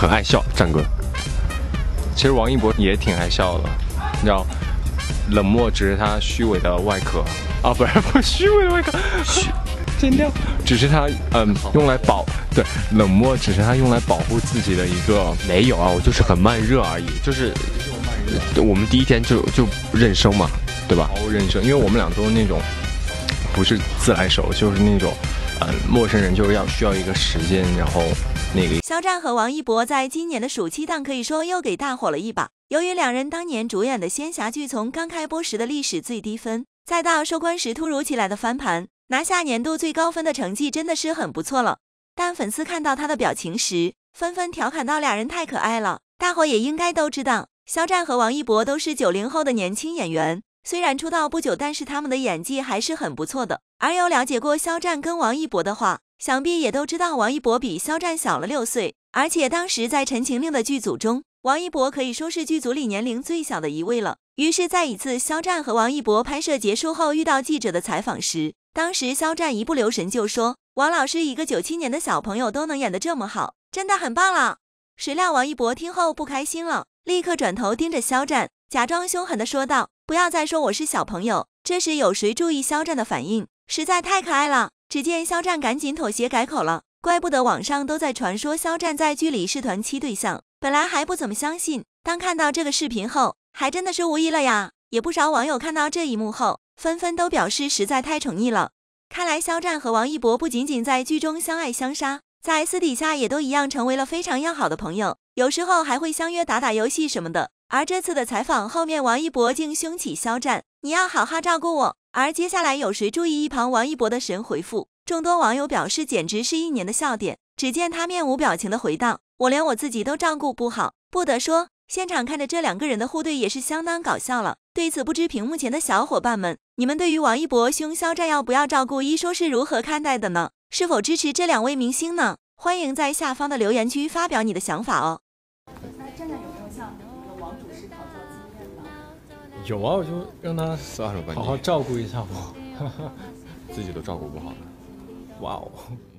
很爱笑，战哥。其实王一博也挺爱笑的，你知道，冷漠只是他虚伪的外壳啊，不是虚伪的外壳，剪掉，只是他用来冷漠只是他用来保护自己的一个。 没有啊，我就是很慢热而已，就是我们第一天就认生嘛，对吧？ 认生，因为我们俩都是那种不是自来熟，就是那种陌生人，就是需要一个时间，然后那个。 肖战和王一博在今年的暑期档可以说又给大火了一把。由于两人当年主演的仙侠剧从刚开播时的历史最低分，再到收官时突如其来的翻盘，拿下年度最高分的成绩真的是很不错了。但粉丝看到他的表情时，纷纷调侃到俩人太可爱了。大伙也应该都知道，肖战和王一博都是90后的年轻演员，虽然出道不久，但是他们的演技还是很不错的。而有了解过肖战跟王一博的话，想必也都知道王一博比肖战小了6岁，而且当时在《陈情令》的剧组中，王一博可以说是剧组里年龄最小的一位了。于是在一次肖战和王一博拍摄结束后遇到记者的采访时，当时肖战一不留神就说，王老师一个97年的小朋友都能演得这么好，真的很棒了。谁料王一博听后不开心了，立刻转头盯着肖战，假装凶狠地说道，不要再说我是小朋友。这时有谁注意肖战的反应，实在太可爱了。只见肖战赶紧妥协改口了，怪不得网上都在传说肖战在剧里是团期对象，本来还不怎么相信，当看到这个视频后，还真的是无疑了呀。也不少网友看到这一幕后，纷纷都表示实在太宠溺了。看来肖战和王一博不仅仅在剧中相爱相杀，在私底下也都一样成为了非常要好的朋友，有时候还会相约打打游戏什么的。而这次的采访后面，王一博竟凶起肖战，你要好好照顾我。而接下来有谁注意一旁王一博的神回复，众多网友表示简直是1年的笑点。只见他面无表情的回道，我连我自己都照顾不好。不得说，现场看着这两个人的互怼也是相当搞笑了。对此，不知屏幕前的小伙伴们，你们对于王一博凶肖战要不要照顾一说是如何看待的呢？是否支持这两位明星呢？欢迎在下方的留言区发表你的想法哦。 那战战有没有向王主持讨教经验呢？ 有啊，我就让他好好照顾一下我， 自己都照顾不好了。 哇哦。